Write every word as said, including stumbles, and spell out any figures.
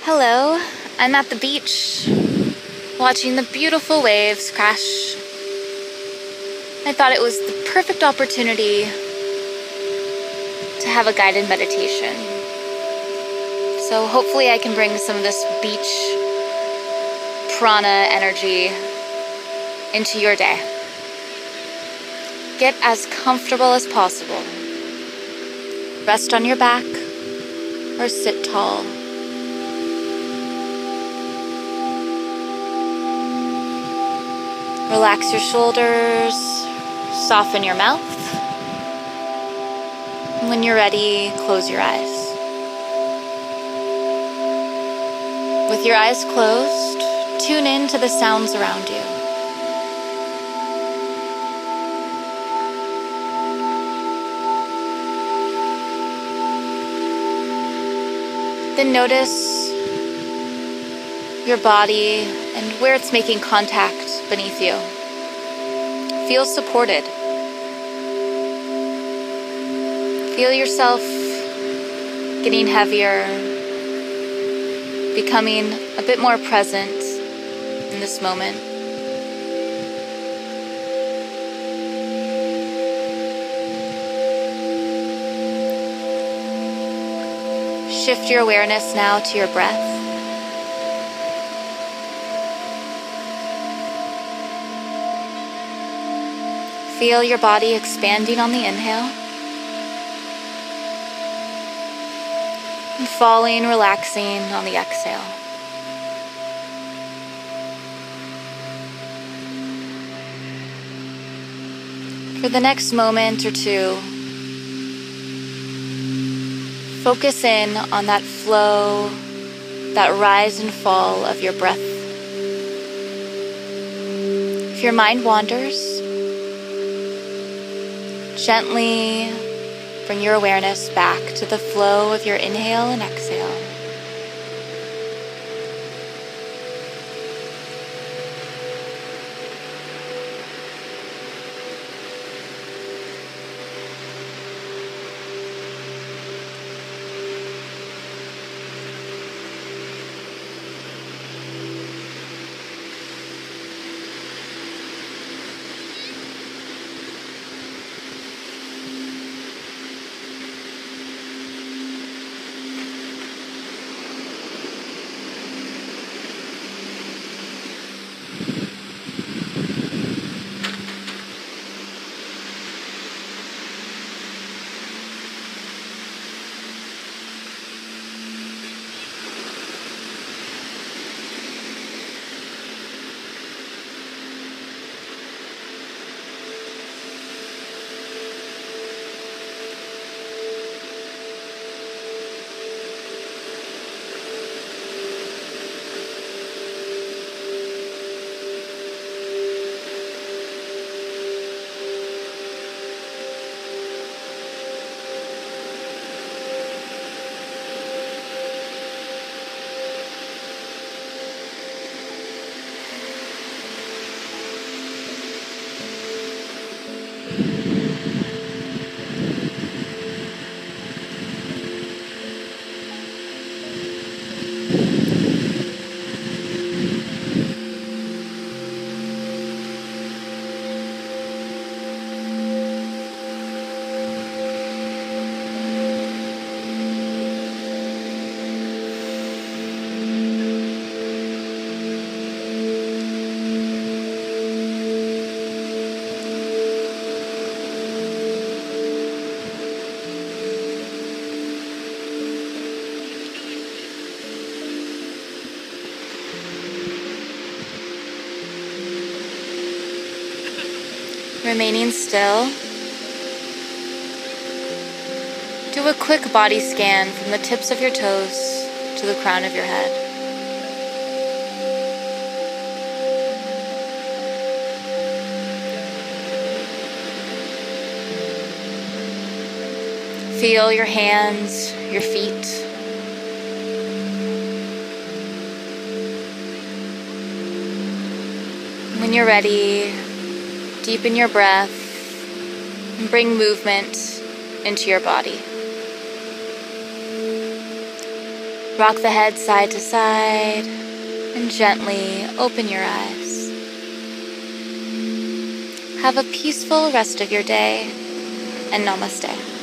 Hello, I'm at the beach, watching the beautiful waves crash. I thought it was the perfect opportunity to have a guided meditation. So hopefully I can bring some of this beach prana energy into your day. Get as comfortable as possible. Rest on your back or sit tall. Relax your shoulders, soften your mouth. When you're ready, close your eyes. With your eyes closed, tune in to the sounds around you. Then notice your body and where it's making contact beneath you. Feel supported. Feel yourself getting heavier, becoming a bit more present in this moment. Shift your awareness now to your breath. Feel your body expanding on the inhale and falling, relaxing on the exhale. For the next moment or two, focus in on that flow, that rise and fall of your breath. If your mind wanders, gently bring your awareness back to the flow of your inhale and exhale. Remaining still, do a quick body scan from the tips of your toes to the crown of your head. Feel your hands, your feet. When you're ready, deepen your breath and bring movement into your body. Rock the head side to side and gently open your eyes. Have a peaceful rest of your day, and namaste.